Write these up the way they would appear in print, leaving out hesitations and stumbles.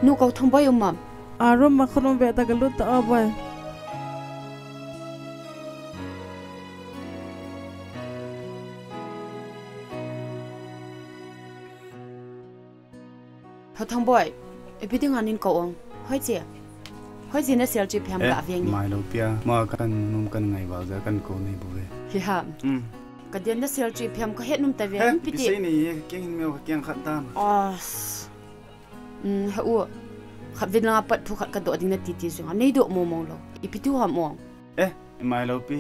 นูเขาทำบ่อยมั้งอารมณ์มาขนมเบตกันลุตเอาไปเขาทำบ่อยไอ้พี่ที่งานนินเขาองเฮ้ยเจ้าเฮ้ยเจ้าเนี่ยเสียจีบยามกะเวียงไม่รู้เปียมากันนุ่มกันไงบ้างจะกันโกนี่บุ้ยฮิฮะก็เดี๋ยวเนี่ยเสียจีบยามก็เฮ็ดนุ่มแต่เวียงพี่ที่นี่เก่งเมียวเก่งขัดตามอ๋อฮะอ้วขับวินลาปัดทุกขัดกระโดดดิ้งนาทีที่สุดนี่ดูมองเราอีพี่ที่หัวมองไม่รู้พี่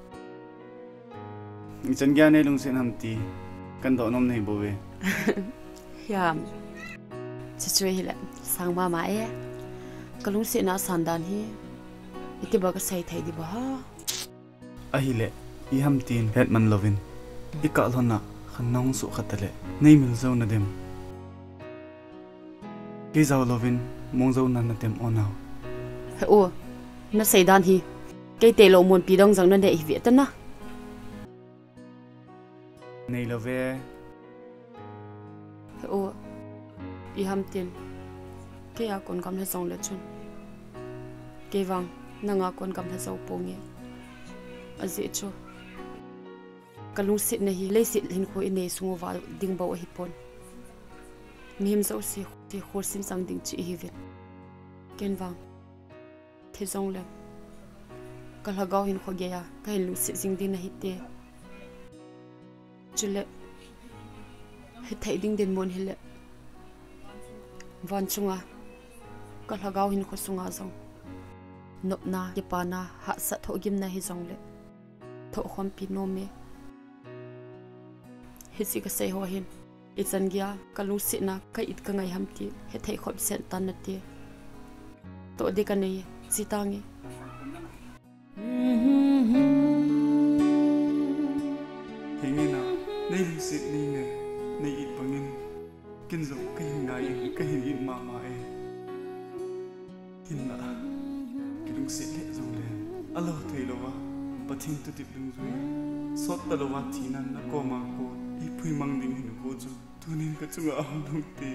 ฉันแค่ในลุงเส้นทำตีกันโดดน้ำในบุ้ยยามจะช่วยเหรอสั่งมาไหมก็ลุงเส้นน่าสันดานฮีอีที่บอกก็ใส่ไทยดีบ่ฮะไอ้เล่อีทำตีนเฮ็ดมันลวินอีกะหล่นน่ะขันน้องสุขตะเล่ในมิลเจ้านาเดมกี่เจ้าลวินมองเจ้านั่นนาเดมอ่อนเอาโอ้น่าใส่ดานฮีแกเตะลงมวนปีดองจังนั่นเด็กเวียดนะในลเวโอ้อีทำตีนแกอยากคนกำลังส่งเลือดชนแกวังนั่งคนกำลังส่งปงเงี้ยอาเจชัวกลุงสิเนี่ยเลยสิหินคุยในสงวาดิ่งบ่าวฮิปอนมีมเจ้าสิที่ขวดสินสังดิ่งจีฮิวินเกนวังที่จงเลยก็ละก้าวหินขวเกียก็เห็นลุงสิจิงดินฮิตเตจุเล่ฮิตไทยดิ่งเดินมวนฮิเล่วันจุงะก็ละก้าวหินขวดสุงาจงนบนาเยปานาหักสัตว์ทกิมนาฮิจงเล่ทอความปีโนเมฮิสิกเซหัวหินอิจันเกียกัลุสินะก็อิดกังไงฮัมตีเฮทัยขอบเซนตันนัดตีตัวเด็กกันนี่สิตังเงเฮงินะในลุสินี่ไงในอิดปังเงินกินจบก็ยังไงก็เห็นอินมาเอหินละกินลุสิเละจงเลยอัลลอฮ์เทโลวะปะทิงตุติบลุงจุยสดตลอดทีนั้นนักโกมาโกอีพุยมังดิ่งหินโกจูตัวนี้ก็จุงเอาลุงตี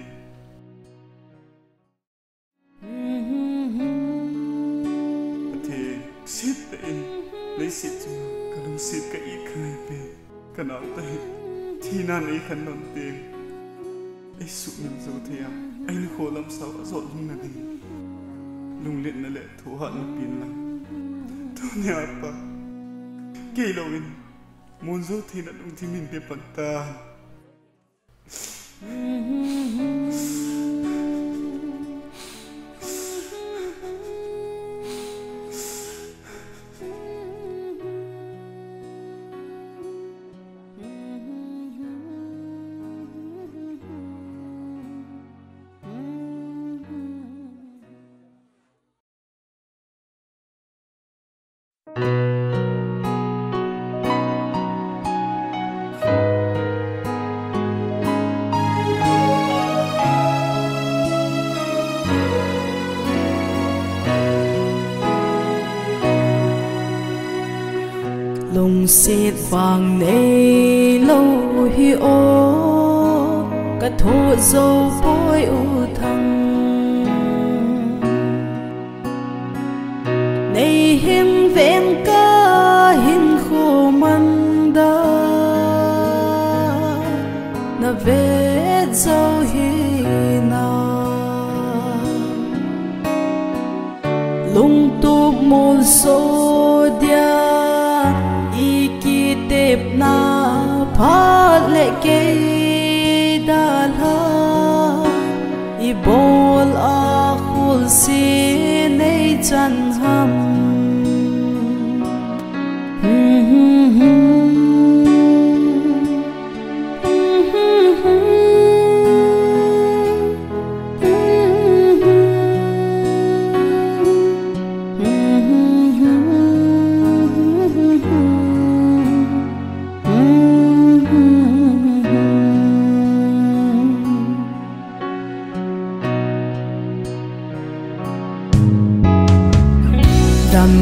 ประเทศสิบเป็นเลยสิจุงก็ลุงสิบก็อีกเคยเป็นขนาดแต่ที่นั่นไอ้ขนมเตียงไอ้สุนันโซเทียไอ้ลูกโคลำสาวสดลุงนั่นเองลุงเล่นนั่นแหละถูหันมาปีนหลังตัวนี้ปะเกลวินมุนโซทีนั่นลุงที่มินเปปันตาลงสิทธิ์ฟังในโลหิโอกระโถโซปอยอุทังในหิมเวงกาหินโคมันดานาเวเจ้าหินาลุงตุบมูลโซเดียเต็บนาพาเลเกดาลาอีบอลอาคุลซีในจันหัมด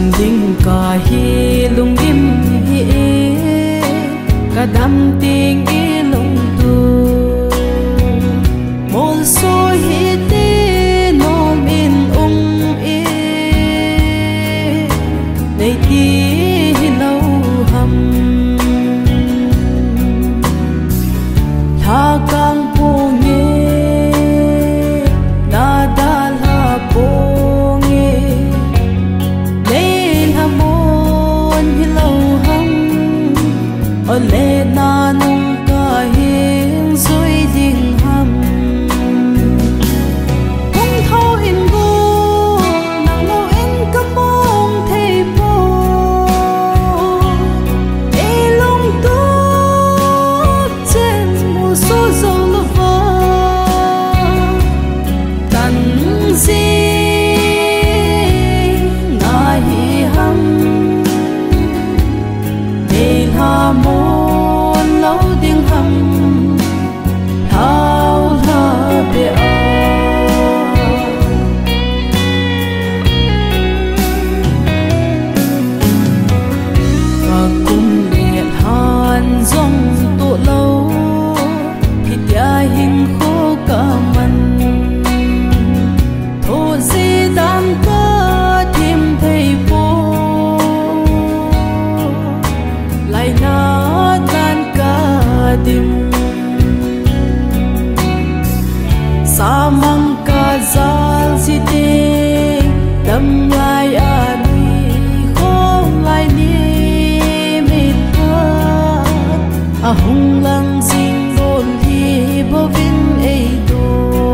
samang kazal site dam lai ani khom lai ni mitha ahung lang sing don hi bovin ei do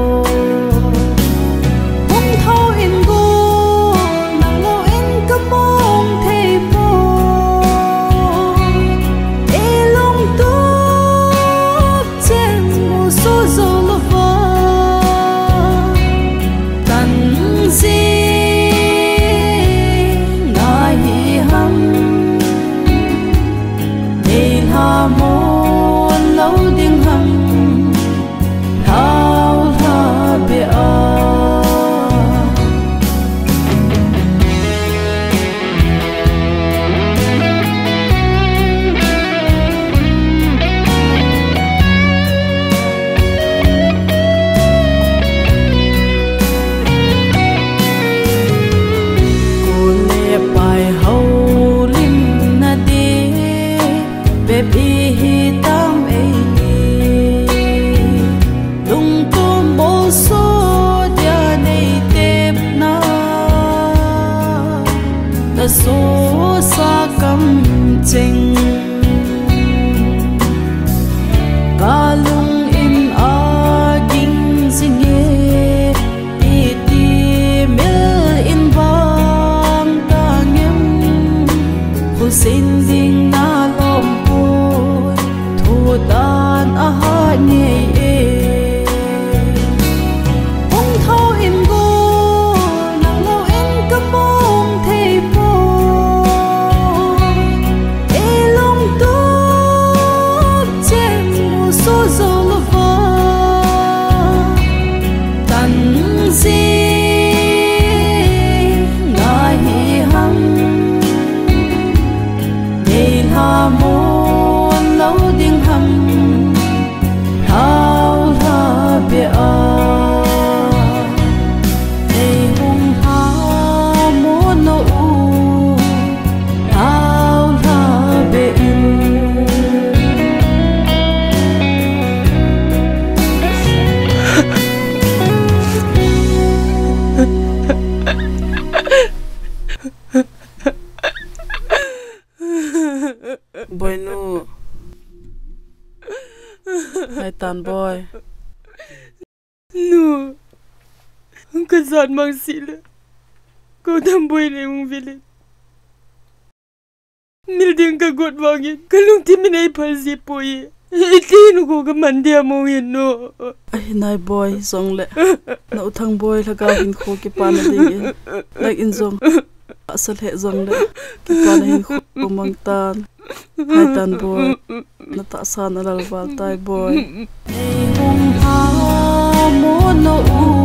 hung thau in go nang lo in kamong thei po e long tu chen mo so zo lo va tan si na hi ham ei ha mo lo ding ham thao tha be a so sa kam ching kalung in aging singe iti mil in bang tangem husin ding na lompo thudan aha ne e ong thau in go nang lo in kamong thei po boy nu hai tan boy nu ka zan mang sila ko tam boy ne mong vile mil ding ka got wangin kalung timin ay palsi po ye itin ko ka mandia mo yin no ai nai boy song le na uthang boy laga hin kho ki pan ding like in zong asal he zong le ki pan hin kho mang tan hai tan boy na ta sa na lal bal tai boy ei hong ha mo no